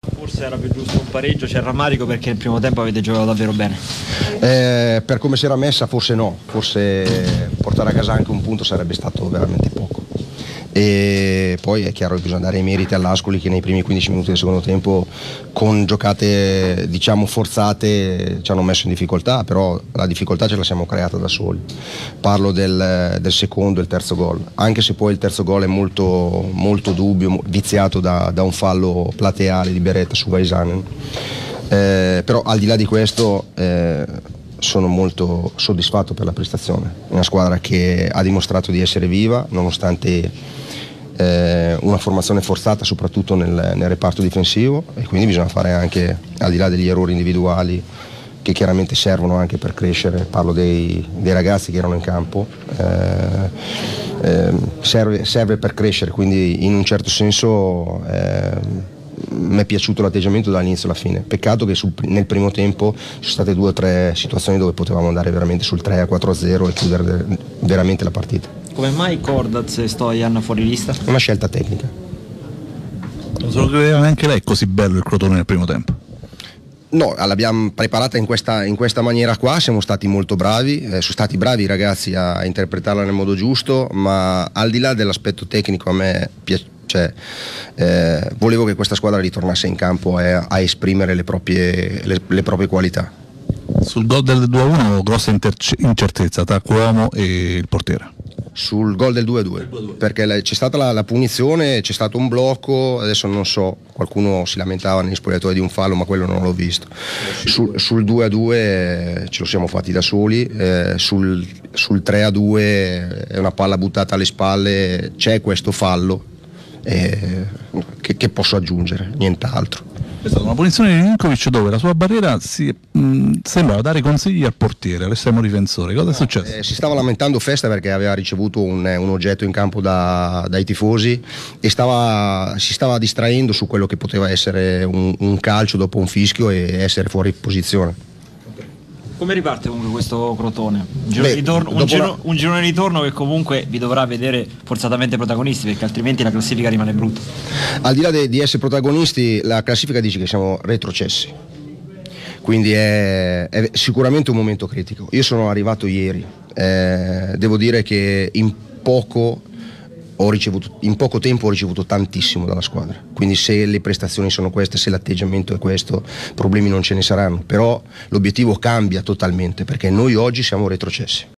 Forse era più giusto un pareggio, c'è il rammarico perché nel primo tempo avete giocato davvero bene. Per come si era messa forse no, forse portare a casa anche un punto sarebbe stato veramente poco. E poi è chiaro che bisogna dare i meriti all'Ascoli che nei primi 15 minuti del secondo tempo con giocate diciamo forzate ci hanno messo in difficoltà, però la difficoltà ce la siamo creata da soli. Parlo del secondo e il terzo gol, anche se poi il terzo gol è molto, molto dubbio, viziato da un fallo plateale di Beretta su Vaisanen. Però al di là di questo sono molto soddisfatto per la prestazione, una squadra che ha dimostrato di essere viva nonostante una formazione forzata soprattutto nel reparto difensivo, e quindi bisogna fare anche, al di là degli errori individuali che chiaramente servono anche per crescere, parlo dei ragazzi che erano in campo, serve per crescere, quindi in un certo senso mi è piaciuto l'atteggiamento dall'inizio alla fine. Peccato che nel primo tempo ci sono state 2 o 3 situazioni dove potevamo andare veramente sul 3-4-0 e chiudere veramente la partita. Come mai Cordaz e Stojan fuori lista? Una scelta tecnica. Non se lo credeva neanche lei così bello il Crotone nel primo tempo? No, l'abbiamo preparata in questa maniera qua, siamo stati molto bravi, sono stati bravi i ragazzi a interpretarla nel modo giusto, ma al di là dell'aspetto tecnico a me volevo che questa squadra ritornasse in campo a esprimere le proprie qualità. Sul gol del 2-1 grossa incertezza tra Cuomo e il portiere. Sul gol del 2-2 perché c'è stata la punizione, c'è stato un blocco, adesso non so, qualcuno si lamentava negli spogliatoi di un fallo, ma quello non l'ho visto. Sul 2-2 ce lo siamo fatti da soli, sul 3-2 è una palla buttata alle spalle, c'è questo fallo che posso aggiungere, nient'altro. È stata una punizione di Ninkovic dove la sua barriera sembrava dare consigli al portiere, all'estremo difensore. Cosa è successo? Si stava lamentando Festa perché aveva ricevuto un oggetto in campo dai tifosi e si stava distraendo su quello che poteva essere un calcio dopo un fischio e essere fuori posizione. Come riparte comunque questo Crotone? Un girone di ritorno che comunque vi dovrà vedere forzatamente protagonisti, perché altrimenti la classifica rimane brutta. Al di là di essere protagonisti, la classifica dice che siamo retrocessi, quindi è sicuramente un momento critico. Io sono arrivato ieri, devo dire che in poco tempo ho ricevuto tantissimo dalla squadra, quindi se le prestazioni sono queste, se l'atteggiamento è questo, problemi non ce ne saranno, però l'obiettivo cambia totalmente perché noi oggi siamo retrocessi.